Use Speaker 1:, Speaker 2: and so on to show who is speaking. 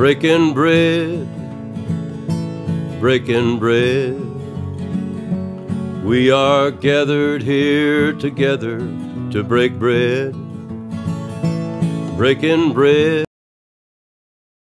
Speaker 1: breaking bread, breaking bread. We are gathered here together to break bread, breaking bread.